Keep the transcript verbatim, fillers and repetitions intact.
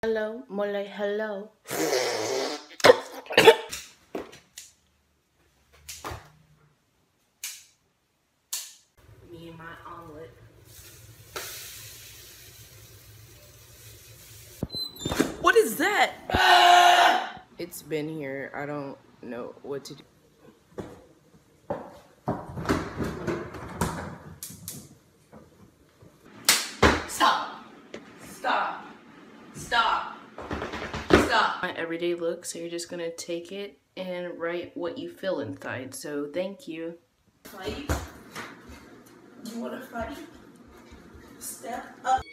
Hello, more like hello. Me and my omelet. What is that? It's been here. I don't know what to do. Stop. Stop. Stop. Stop. My everyday look, so you're just gonna take it and write what you feel inside. So thank you. Fight? You wanna fight? Step up.